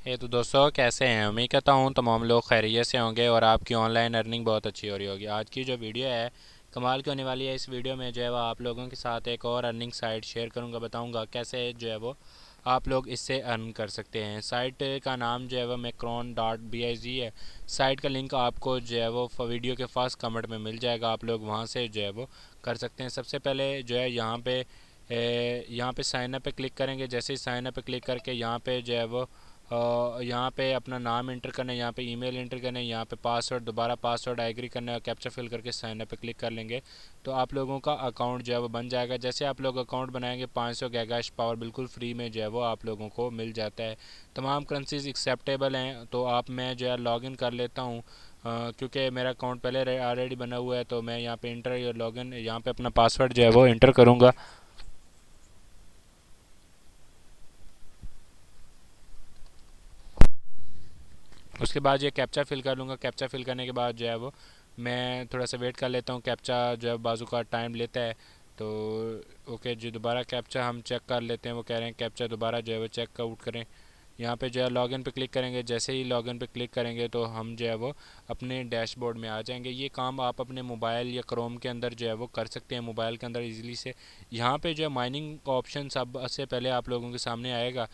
तो दोस्तों कैसे हैं। उम्मीद करता हूँ तमाम लोग खैरियत से होंगे और आपकी ऑनलाइन अर्निंग बहुत अच्छी हो रही होगी। आज की जो वीडियो है कमाल की होने वाली है। इस वीडियो में जो है वो आप लोगों के साथ एक और अर्निंग साइट शेयर करूँगा, बताऊँगा कैसे जो है वो आप लोग इससे अर्न कर सकते हैं। साइट का नाम जो है वो macron.biz है। साइट का लिंक आपको जो है वो वीडियो के फर्स्ट कमेंट में मिल जाएगा, आप लोग वहाँ से जो है वो कर सकते हैं। सबसे पहले जो है यहाँ पे साइन अप पे क्लिक करेंगे। जैसे ही साइन अप पे क्लिक करके यहाँ पे जो है वो यहाँ पे अपना नाम इंटर करना है, यहाँ पे ईमेल इंटर करना है, यहाँ पे पासवर्ड, दोबारा पासवर्ड एग्री करना है और कैप्चा फिल करके साइन अप पे क्लिक कर लेंगे तो आप लोगों का अकाउंट जो है वो बन जाएगा। जैसे आप लोग अकाउंट बनाएंगे 500 गैगाश पावर बिल्कुल फ्री में जो है वो आप लोगों को मिल जाता है। तमाम करेंसीज एक्सेप्टेबल हैं। तो आप मैं जो है लॉगिन कर लेता हूँ क्योंकि मेरा अकाउंट पहले ऑलरेडी बना हुआ है। तो मैं यहाँ पे इंटर लॉगिन यहाँ पे अपना पासवर्ड जो है वो इंटर करूँगा। उसके बाद ये कैप्चा फिल कर लूँगा। कैप्चा फिल करने के बाद जो है वो मैं थोड़ा सा वेट कर लेता हूँ। कैप्चा जो है बाजू का टाइम लेता है। तो ओके जी, दोबारा कैप्चा हम चेक कर लेते हैं। वो कह रहे हैं कैप्चा दोबारा जो है वो चेक आउट करें। यहाँ पे जो है लॉगिन पे क्लिक करेंगे। जैसे ही लॉगिन पे क्लिक करेंगे तो हम जो है वो अपने डैशबोर्ड में आ जाएंगे। ये काम आप अपने मोबाइल या क्रोम के अंदर जो है वो कर सकते हैं, मोबाइल के अंदर इजीली से। यहाँ पे जो है माइनिंग का ऑप्शन सब से पहले आप लोगों के सामने आएगा।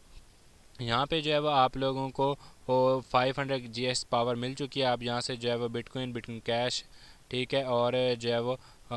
यहाँ पे जो है वो आप लोगों को वो 500 GS पावर मिल चुकी है। आप यहाँ से जो है वो बिटकॉइन कैश, ठीक है, और जो है वो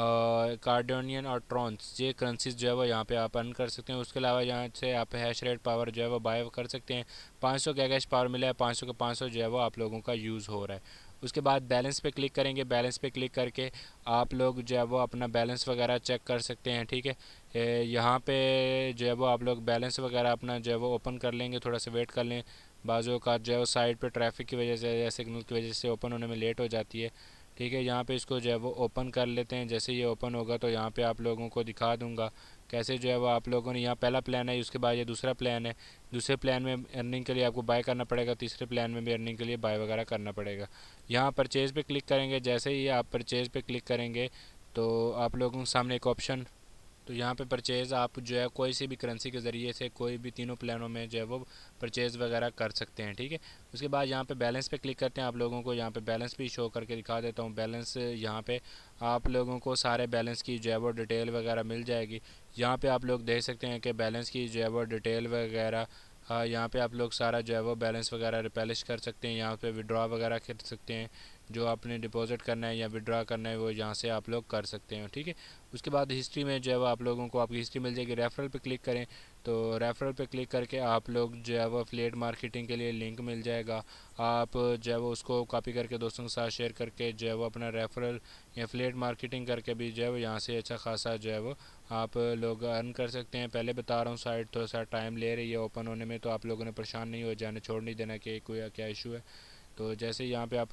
कार्डोनियन और ट्रॉन्स, ये करेंसीज जो है वो यहाँ पे आप अर्न कर सकते हैं। उसके अलावा यहाँ से आप हैश रेट पावर जो है वो बाय कर सकते हैं। 500 गैगैश पावर मिला है, 500 का 500 जो है वो आप लोगों का यूज़ हो रहा है। उसके बाद बैलेंस पे क्लिक करेंगे। बैलेंस पे क्लिक करके आप लोग जो है वो अपना बैलेंस वगैरह चेक कर सकते हैं, ठीक है। यहाँ पे जो है वो आप लोग बैलेंस वगैरह अपना जो है वो ओपन कर लेंगे। थोड़ा सा वेट कर लें। बाज़ू का जो है वो साइड पे ट्रैफिक की वजह से या सिग्नल की वजह से ओपन होने में लेट हो जाती है, ठीक है। यहाँ पे इसको जो है वो ओपन कर लेते हैं। जैसे ये ओपन होगा तो यहाँ पे आप लोगों को दिखा दूंगा कैसे जो है वो आप लोगों ने, यहाँ पहला प्लान है, उसके बाद ये दूसरा प्लान है। दूसरे प्लान में अर्निंग के लिए आपको बाय करना पड़ेगा, तीसरे प्लान में भी अर्निंग के लिए बाय वगैरह करना पड़ेगा। यहाँ परचेज़ पे क्लिक करेंगे। जैसे ही आप परचेज़ पे क्लिक करेंगे तो आप लोगों के सामने एक ऑप्शन, तो यहाँ पे परचेज़ आप जो है कोई सी भी करेंसी के ज़रिए से कोई भी तीनों प्लानों में जो है वो परचेज़ वगैरह कर सकते हैं, ठीक है। उसके बाद यहाँ पे बैलेंस पे क्लिक करते हैं। आप लोगों को यहाँ पे बैलेंस भी शो करके दिखा देता हूँ। बैलेंस यहाँ पे आप लोगों को सारे बैलेंस की जो है वो डिटेल वगैरह मिल जाएगी। यहाँ पे आप लोग देख सकते हैं कि बैलेंस की जो है वो डिटेल वगैरह, हाँ, यहाँ पे आप लोग सारा जो है वो बैलेंस वगैरह रिप्लेनिश कर सकते हैं। यहाँ पे विड्रॉ वगैरह कर सकते हैं। जो आपने डिपॉजिट करना है या विड्रॉ करना है वो यहाँ से आप लोग कर सकते हैं, ठीक है। उसके बाद हिस्ट्री में जो है वो आप लोगों को आपकी हिस्ट्री मिल जाएगी। रेफरल पे क्लिक करें तो रेफरल पे क्लिक करके आप लोग जो है वो एफिलिएट मार्केटिंग के लिए लिंक मिल जाएगा। आप जो है वो उसको कॉपी करके दोस्तों के साथ शेयर करके जो है वो अपना रेफरल या एफिलिएट मार्केटिंग करके भी जो है वो यहाँ से अच्छा खासा जो है वो आप लोग अर्न कर सकते हैं। पहले बता रहा हूँ साइट थोड़ा सा टाइम ले रही है ओपन होने में, तो आप लोगों ने परेशान नहीं हो जाने, छोड़ नहीं देना कि कोई क्या इशू है। तो जैसे यहाँ पे आप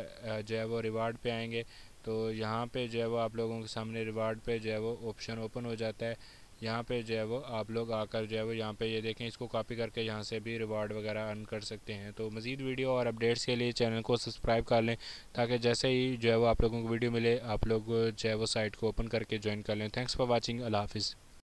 जो है वो रिवार्ड पे आएंगे तो यहाँ पे जो है वो आप लोगों के सामने रिवार्ड पे जो है वो ऑप्शन ओपन हो जाता है। यहाँ पे जो है वो आप लोग आकर जो है वो यहाँ पे ये देखें, इसको कॉपी करके यहाँ से भी रिवार्ड वगैरह अर्न कर सकते हैं। तो मज़ीद वीडियो और अपडेट्स के लिए चैनल को सब्सक्राइब कर लें ताकि जैसे ही जो है वो आप लोगों को वीडियो मिले आप लोग जो है वो साइट को ओपन करके ज्वाइन कर लें। Thanks for watching. अल्लाह हाफिज़।